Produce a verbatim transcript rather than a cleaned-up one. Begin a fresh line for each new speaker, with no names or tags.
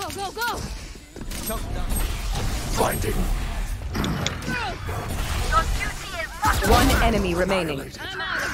Go, go, go!
Blinding.
Your duty is not
One enemy remaining.
I'm out